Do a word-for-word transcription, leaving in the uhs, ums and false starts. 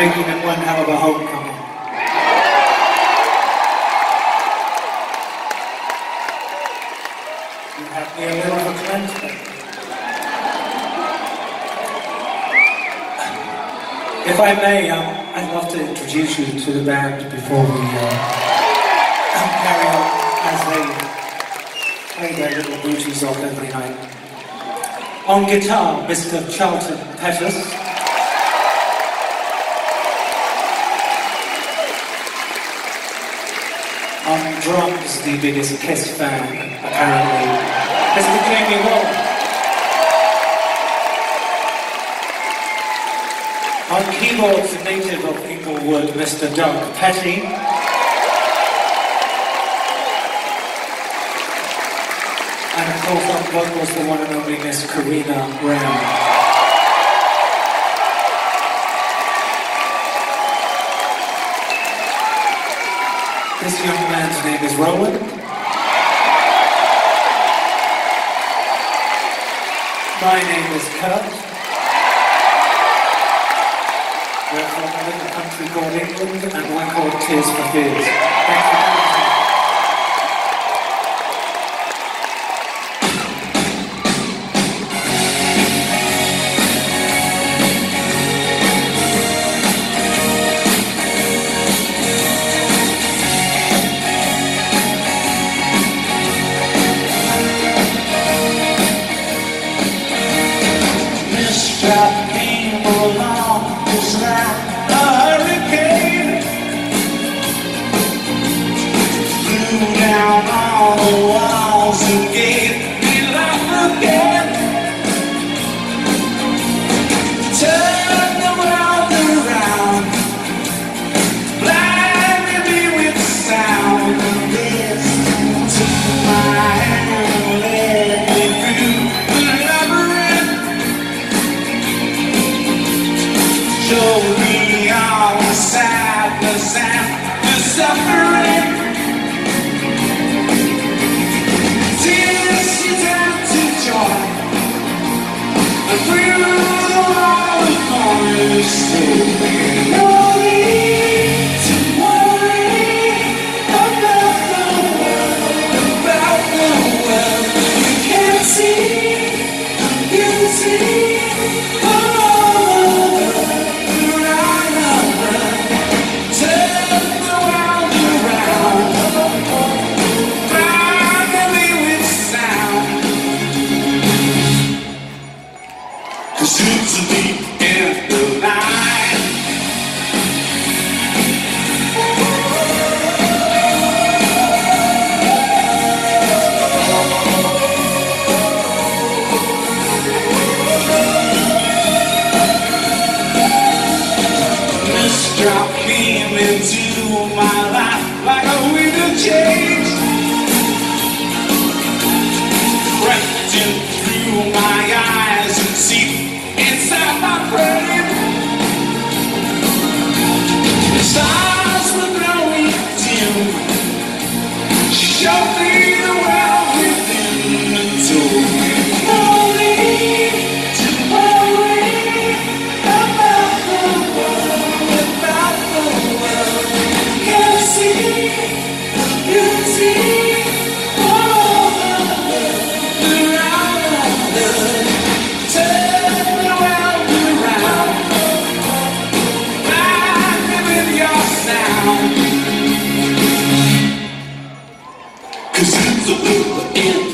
making it one hell of a homecoming. You have me a little of a commencement. If I may, um, I'd love to introduce you to the band before we uh, carry on as they play their little booties off every night. On guitar, Mister Charlton Pettus. On drums, the biggest Kiss fan, apparently, Mister Jamie Wall. On keyboards, a native of Inglewood, Mister Doug Petty. And of course on vocals, the one and only Miss Karina Brown. This young man's name is Rowan. My name is Kurt. We're from a little country called England, and we're called Tears for Fears. Thanks for coming. Came along just like a hurricane, blew down all the walls and gave me life again. Turned the world around, blinded me with sound. This took my hand and led me through the labyrinth. Showed me all the sadness and the suffering. Tears she turned to joy, and through the wall of corners told me no need to worry about the world, about the world. You can't see, you see. Cause it's a deep in the night. This drop came into my life like a wind of change, reflecting through my eyes and see inside my brain. The stars were growing dim. She showed me the world within and told me no need to worry about the world, about the world. Can't see, you see. Cause it's a little in